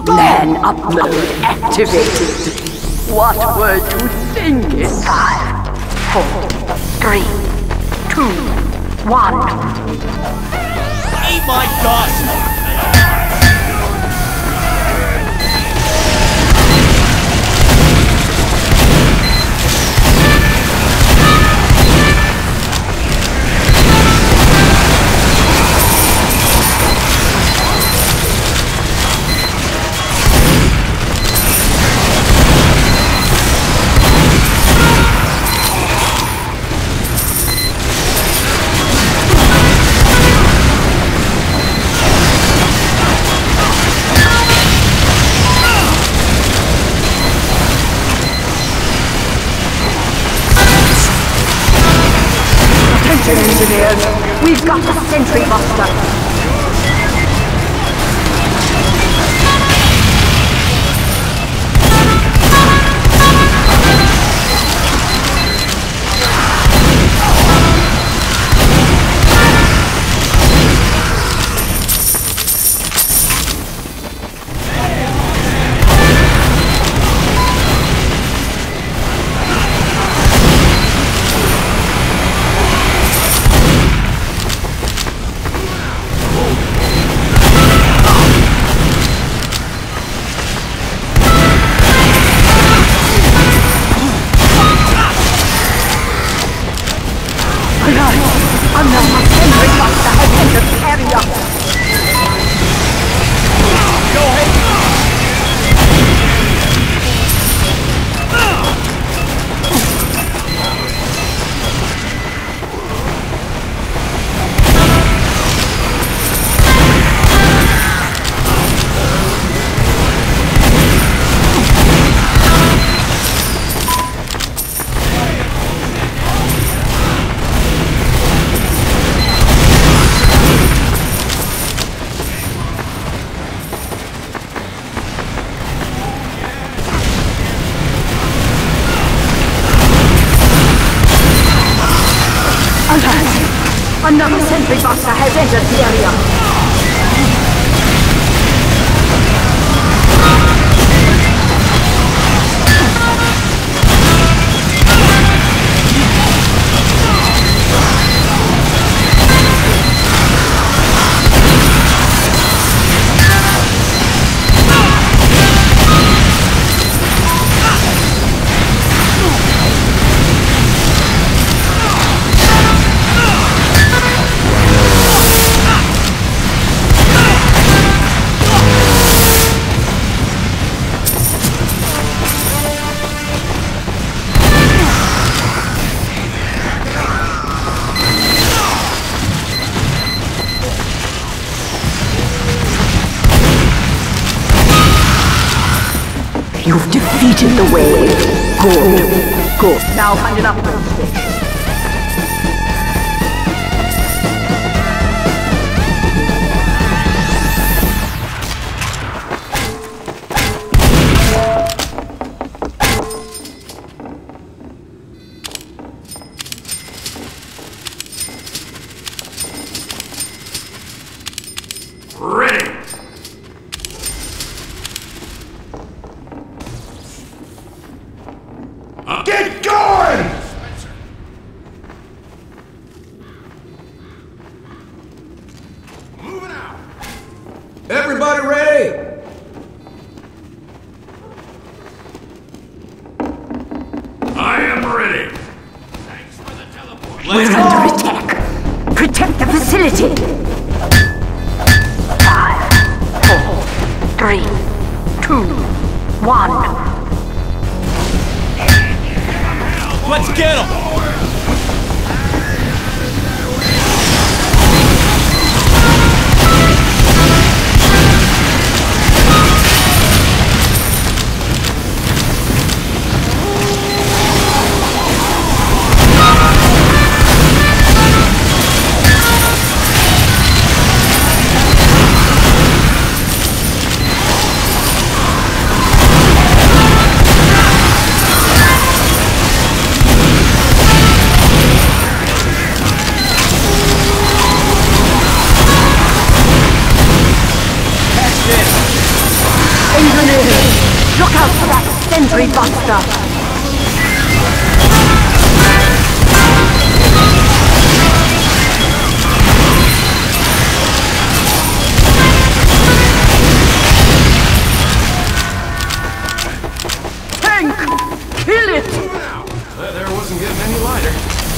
Man upload activated. What were you thinking? 5, 4, 3, 2, 1. Eat my dust! Engineers, we've got a sentry buster. Another sentry buster has entered the area. You've defeated the wave. Good. Good. Now find an upgrade station. Ready! Get going! Moving out! Everybody ready? I am ready. Thanks for the teleport. We're under attack. Protect the facility. 5, 4, 3, 2, 1. Let's get him! faster! Tank! Kill it! That there wasn't getting any lighter.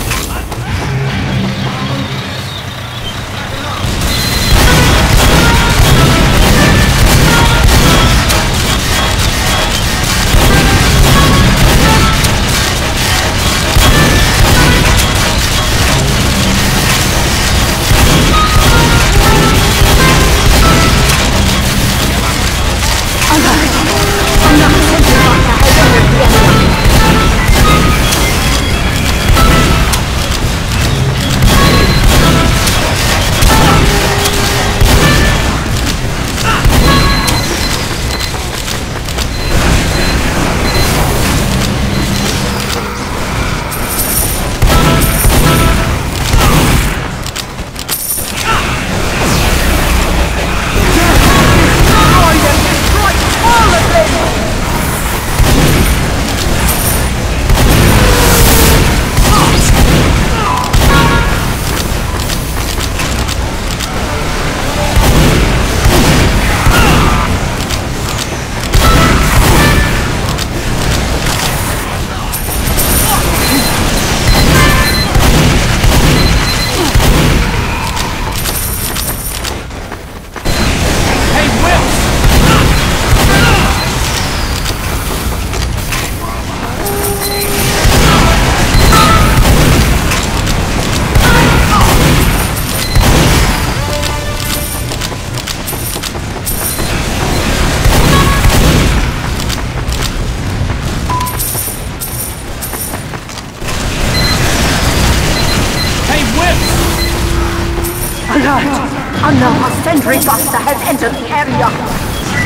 Alert! Another sentry buster has entered the area!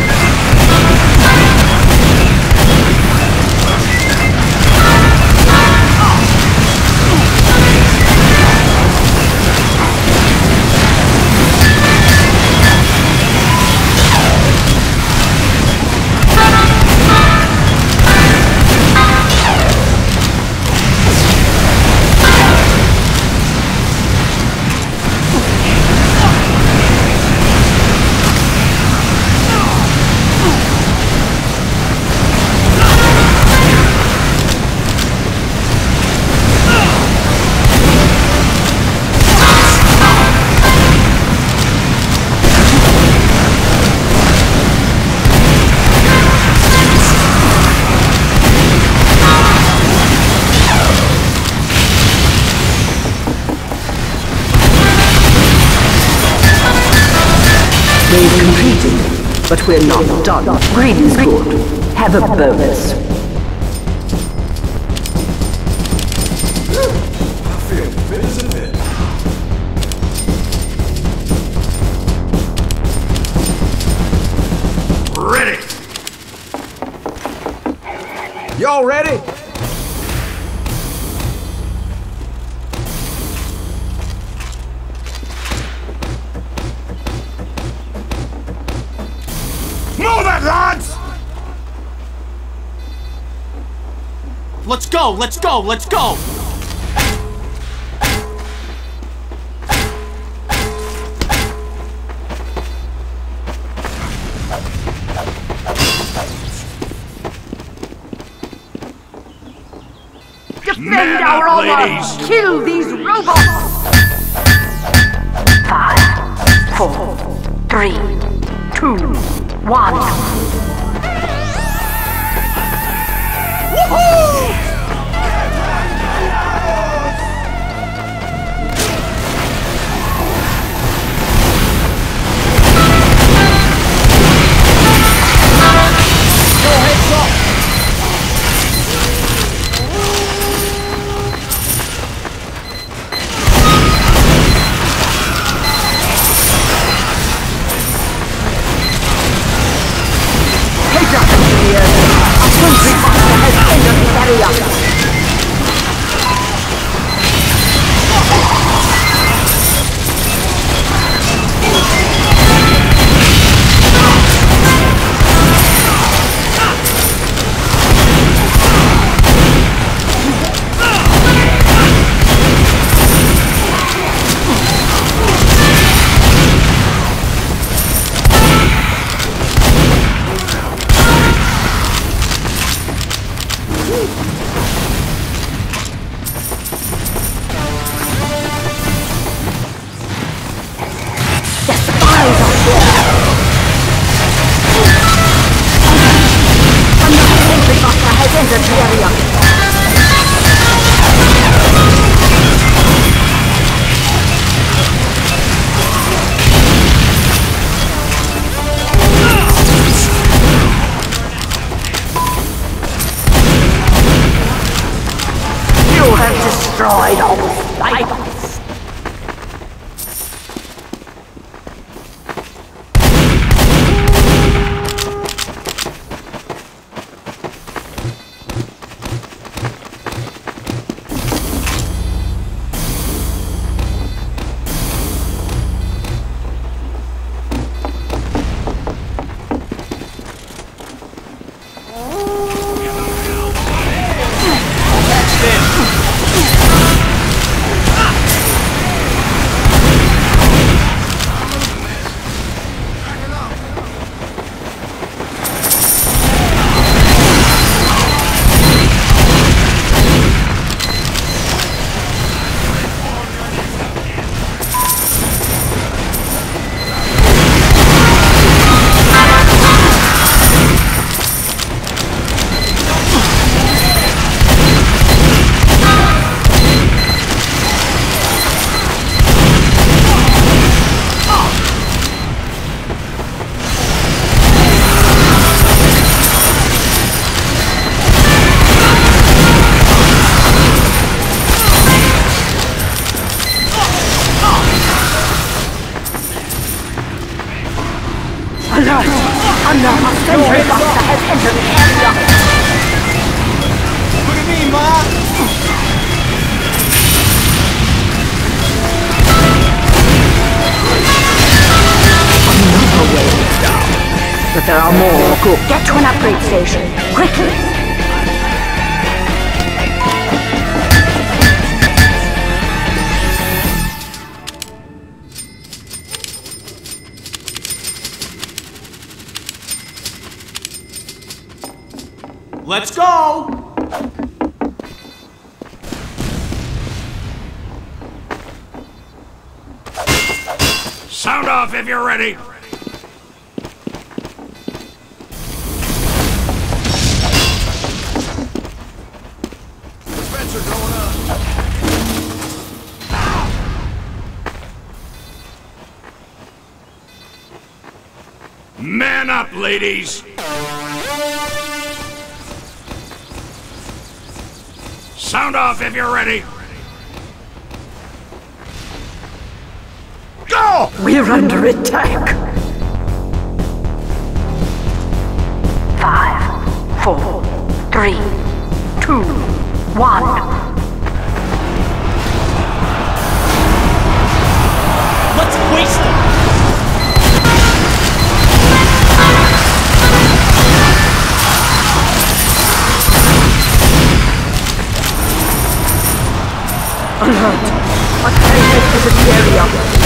We've completed, but we're not done. Green is good. Have a bonus. I feel fit as a bit. Ready! Y'all ready? Move it, lads! Let's go, let's go, let's go! Defend our honor! Kill these robots! 5, 4, 3, 2, 1. Woohoo! Go heads up! has entered the area. You have destroyed all the snipers. Alert! Another sentry buster has entered the area! Look at me, Ma! Another wave is down. But there are more. Go get to an upgrade station. Quickly! Let's go! Sound off if you're ready. Defense are going up. Man up, ladies. Sound off if you're ready. Go! We're under attack! 5, 4, 3, 2, 1. Let's waste them! Alert! Attack has entered the area!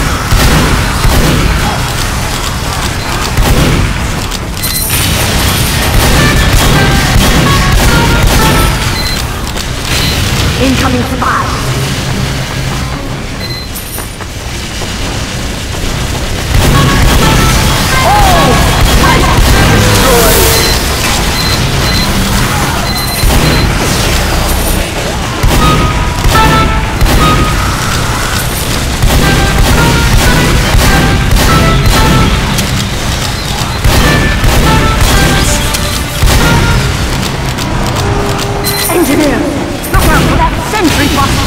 Incoming spy! Engineer, look out for that sentry box!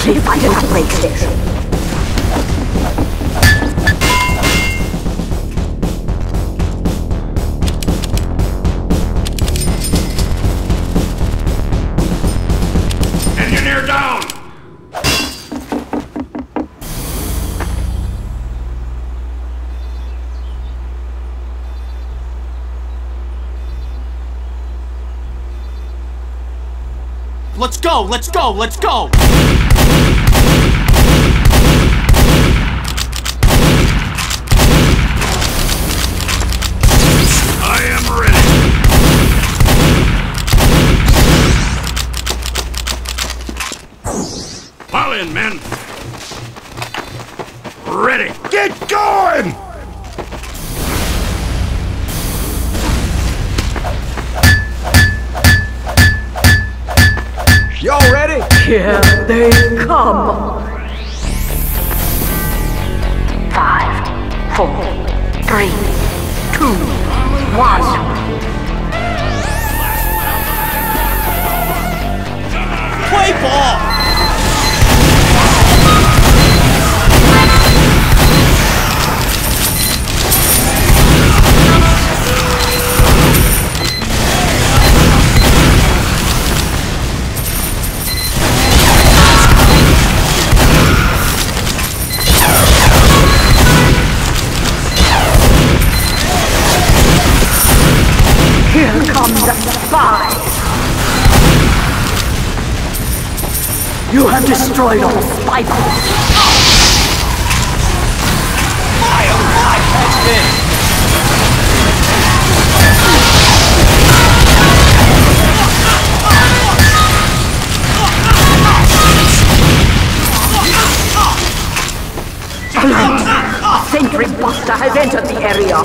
Quickly find an upgrade station. Engineer down! Let's go, let's go, let's go! I am ready! Fall in, men! Ready! Get going! Y'all ready? Here they come. 5, 4, 3, 2, 1. Play ball! Here comes the spy. You have destroyed all spy points. Fire! That's it! Alert! A sentry buster has entered the area.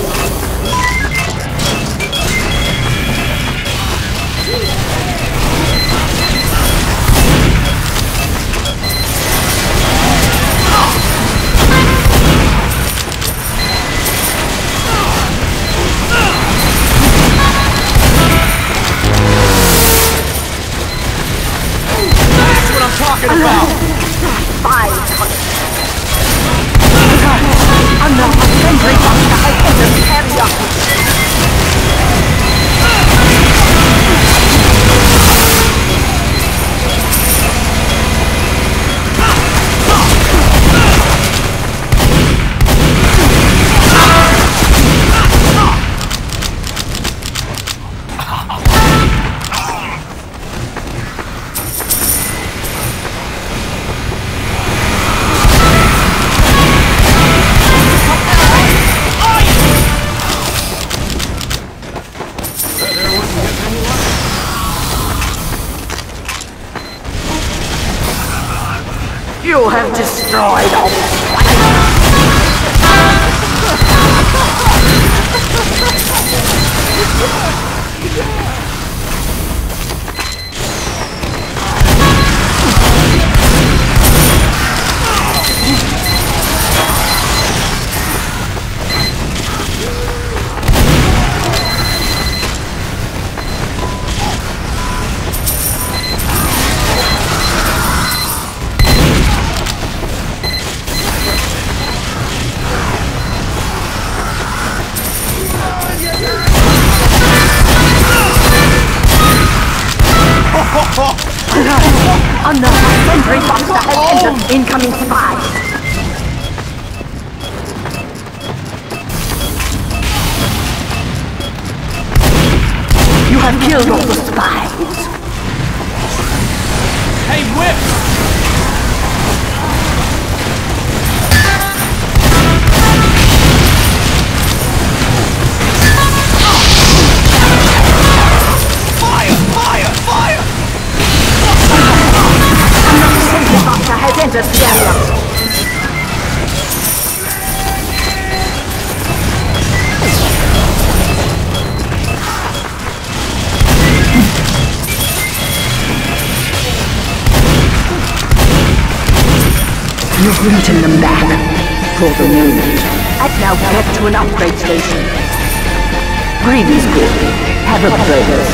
That's what I'm talking about! Another sentry buster has entered the area. You have destroyed all Another sentry buster has entered. Incoming spy. You have killed all the spies. Hey, Whip! Fire! Fire! Fire! Another sentry buster has entered the area. You've beaten them back. For the moment. And now get to an upgrade station. Greed is good. Have a bonus.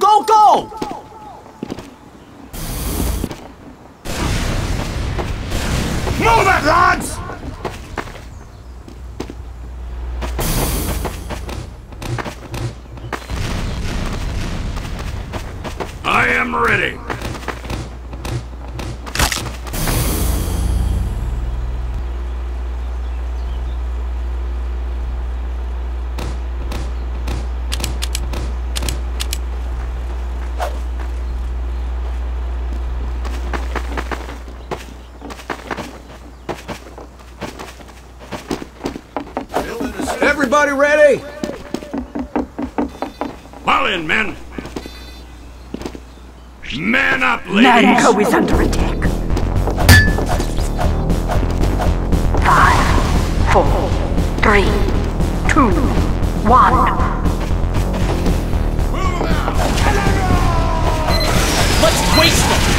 go, go! Move it, lads! I am ready. Everybody ready? Fall in, men. Man up, ladies. Nanko is under attack. 5, 4, 3, 2, 1. Let's waste them!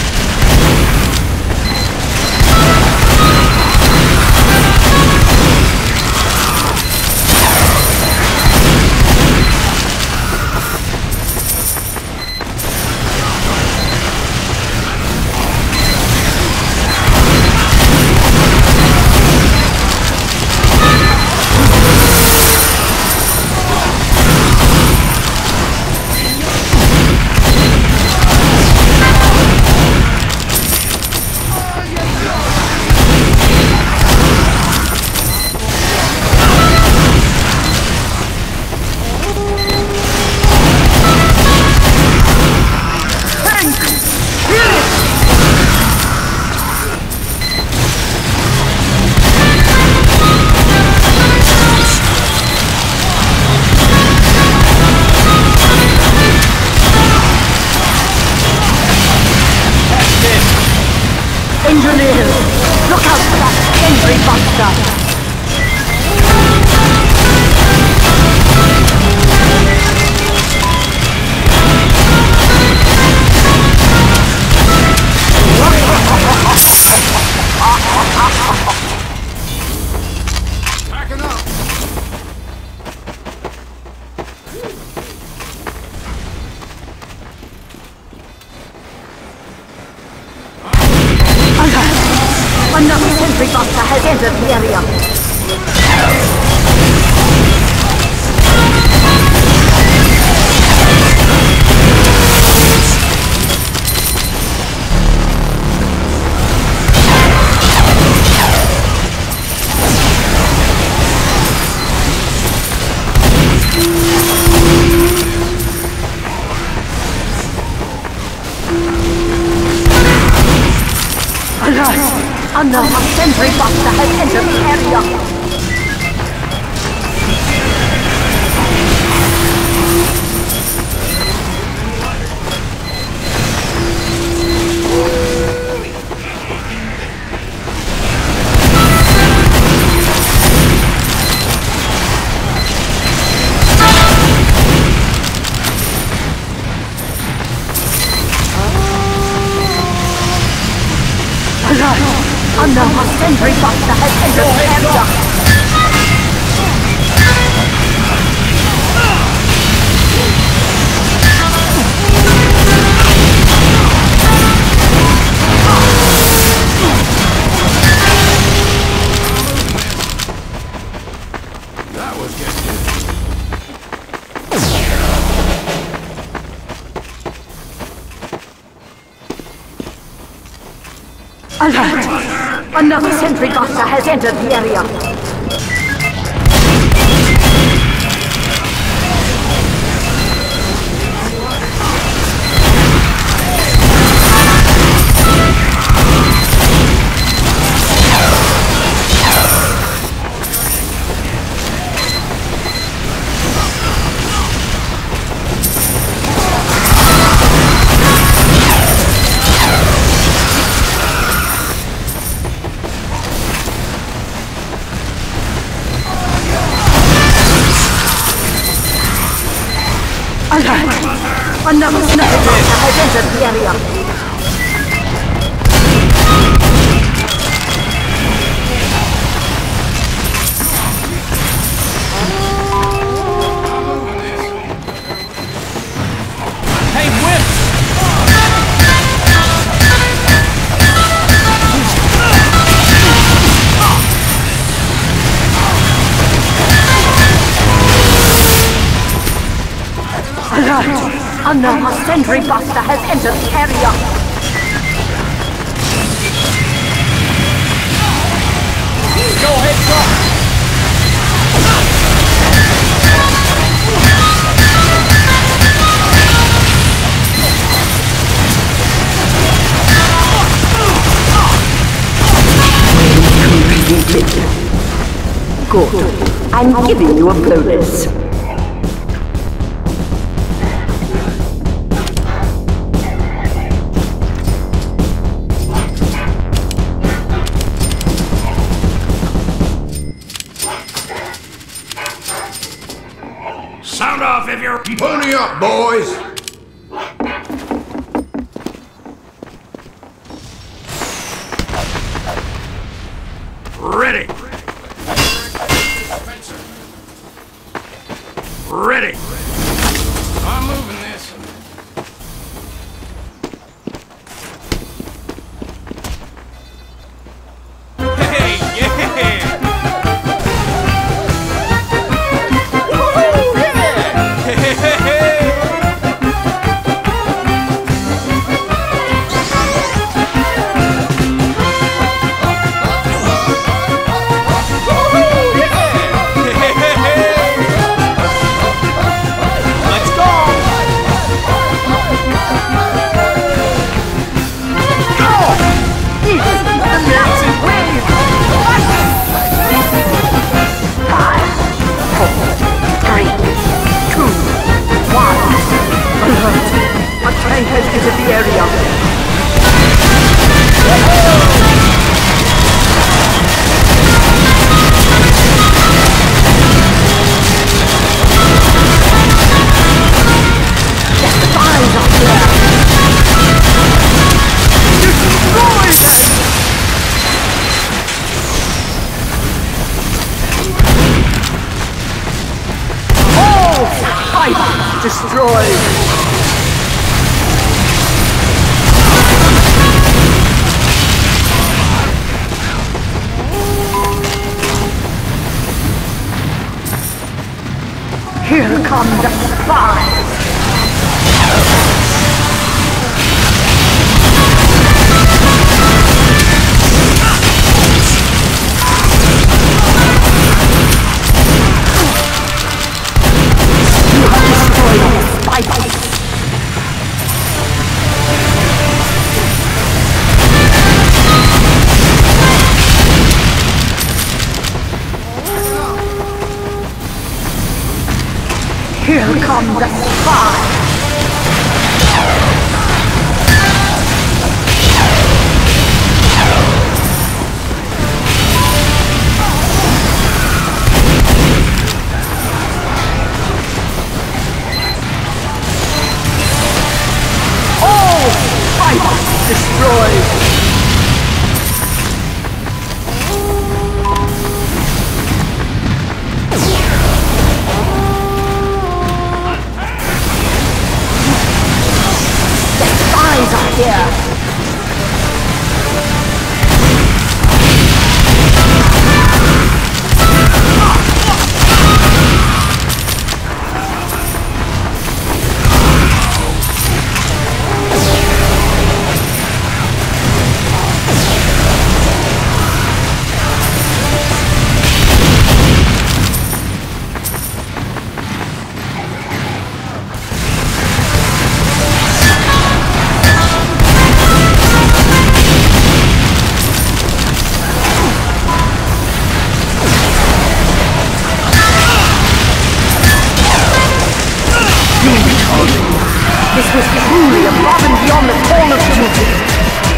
Engineers, look out for that sentry buster! Packing up. Another sentry buster has entered the area. Another sentry buster has entered the area. Another sentry buster has entered the area. That was good. Alert! Another sentry buster has entered the area. Alert! Another sniper buster has entered the area. Another sentry buster has entered the area. Go ahead, go! Good. I'm giving you a bonus. Sound off if you're... Pony up, boys! Ready! Ready! I'm moving this. Hey, yeah! Destroyed! Here come the spies! You have destroyed the spies! Here come the spies! All spies destroyed! Here. This was truly above and beyond the call of duty.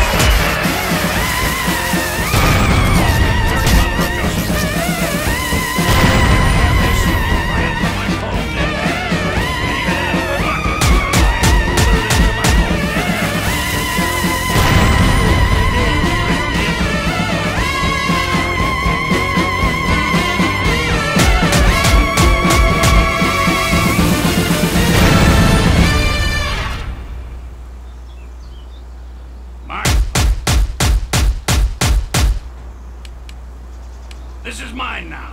This is mine now.